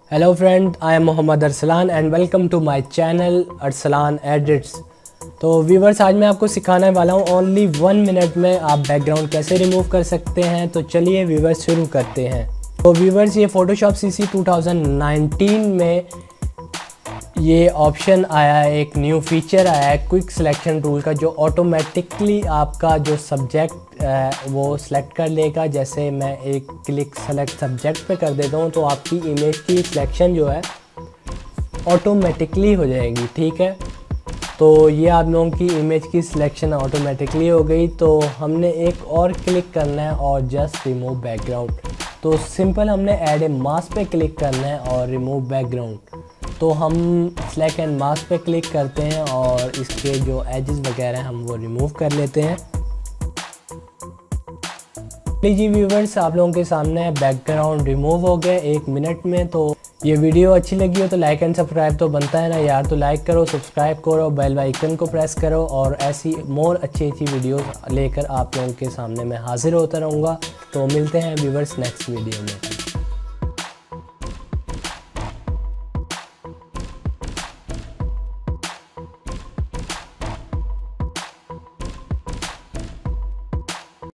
Hello friend, I am Mohammad Arsalan and welcome to my channel Arsalan edits. तो viewers, आज मैं आपको सिखाने वाला हूँ ओनली 1 मिनट में आप बैकग्राउंड कैसे रिमूव कर सकते हैं। तो चलिए व्यूवर्स शुरू करते हैं। तो व्यूवर्स, ये फ़ोटोशॉप CC 2019 में ये ऑप्शन आया है, एक न्यू फीचर आया है क्विक सिलेक्शन टूल का, जो ऑटोमेटिकली आपका जो सब्जेक्ट वो सिलेक्ट कर लेगा। जैसे मैं एक क्लिक सेलेक्ट सब्जेक्ट पे कर देता हूँ तो आपकी इमेज की सिलेक्शन जो है ऑटोमेटिकली हो जाएगी। ठीक है, तो ये आप लोगों की इमेज की सिलेक्शन ऑटोमेटिकली हो गई। तो हमने एक और क्लिक करना है और जस्ट रिमूव बैकग्राउंड। तो सिंपल हमने ऐड ए मास्क पे क्लिक करना है और रिमूव बैकग्राउंड। तो हम सेलेक्ट एंड मास्क पे क्लिक करते हैं और इसके जो एजेस वगैरह हैं हम वो रिमूव कर लेते हैं। लीजिए व्यूवर्स, आप लोगों के सामने बैकग्राउंड रिमूव हो गया 1 मिनट में। तो ये वीडियो अच्छी लगी हो तो लाइक एंड सब्सक्राइब तो बनता है ना यार, तो लाइक करो, सब्सक्राइब करो, बेल आइकन को प्रेस करो और ऐसी मोर अच्छी वीडियोस लेकर आप लोगों के सामने मैं हाजिर होता रहूँगा। तो मिलते हैं व्यूवर्स नेक्स्ट वीडियो में।